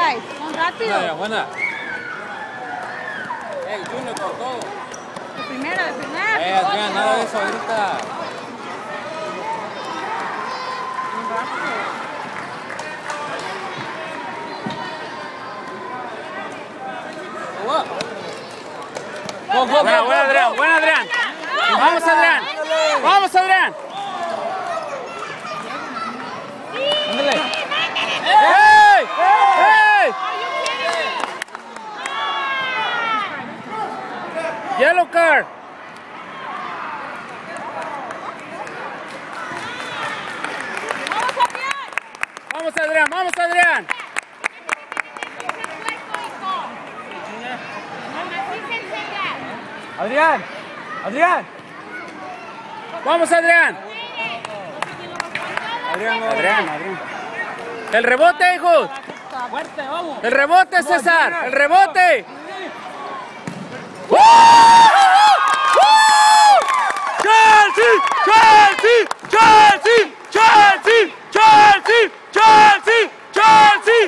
guys. Son rápidos. Buena, buena. Junior por todo. De primera. Adrián, nada de eso ahorita. Buena, Adrián, buena, Adrián. Vamos, Adrián. Vamos, Adrián. Ándale. ¡Hey! ¡Hey! Yellow card. Vamos, Adrián, vamos, Adrián. Adrián, Adrián. Vamos, Adrián. Adrián. El rebote, hijos. El rebote, César. El rebote. ¡Chelsea! ¡Chelsea! ¡Chelsea! ¡Chelsea! ¡Chelsea! ¡Chelsea! ¡Chelsea!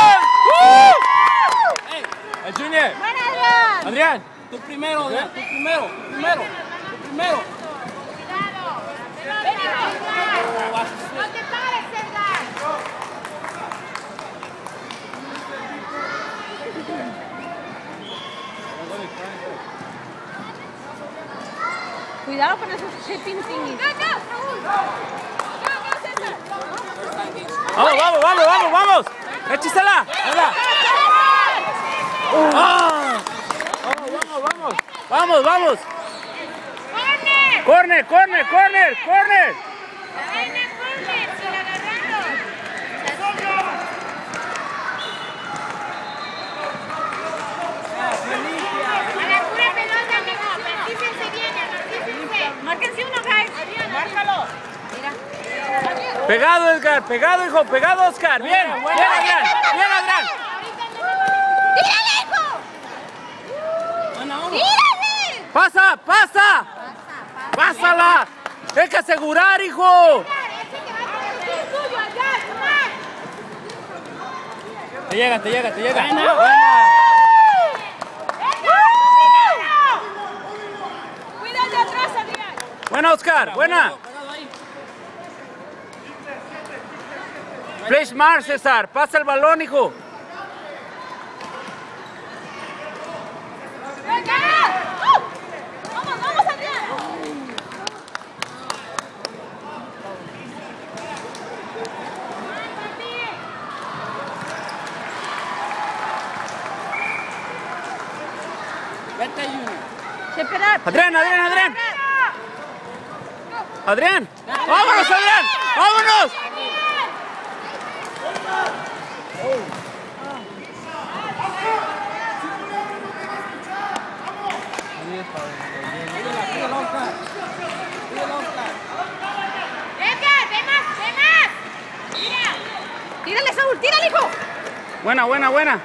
¡El Junior! Buena, Adrián. Tú primero, Adrián. Tú primero. No te pares, César. Cuidado con esos shipping thingies. Vamos. Échisela. Vamos. Corner. Márquense uno, guys. Márcalo. Pegado, Edgar. Pegado, hijo. Pegado, Oscar. Bien, Adrián. ¡Tírale, hijo! ¡Tírale! ¡Pasa! ¡Pásala! ¡Hay que asegurar, hijo! Te llega. Cuídate atrás, Adrián. Buena, Oscar. Buena. Play smart, César. Pasa el balón, hijo. Vamos, Adrián. Vete, Junior. Adrián. ¡Vámonos, Adrián! ¡Vámonos! Tírale, Saúl, tírale, hijo. Buena. Buena.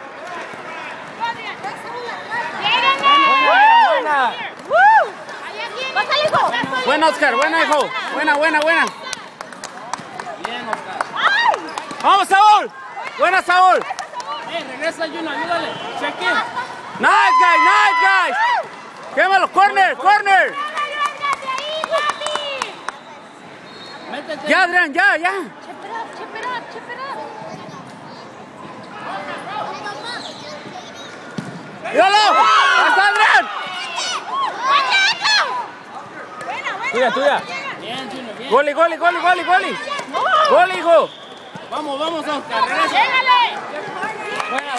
Pásale, hijo. Buena, Oscar. Buena, hijo. Buena. Bien, Oscar. ¡Vamos, Saúl! ¡Buena, Saúl! Regresa, Junior, ayúdale. Check in. Nice, guys! ¡Quémalo! ¡Corner! Métete. ¡Ya, Adrián! ¡Ya! Check it up. ¡Míralo! ¡Hasta Adrián! Buena. Tuya. Bien, Junior, bien. ¡Goli! ¡Goli, hijo! Vamos, Oscar. Regresa. ¡Llégale! Buena,